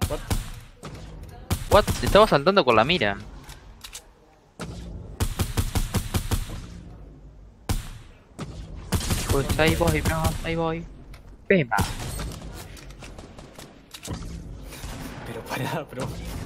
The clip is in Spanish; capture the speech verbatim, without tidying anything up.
What? What? Te estaba saltando con la mira. Pues ahí voy, bro, ahí voy. Pema. Pero pará, bro.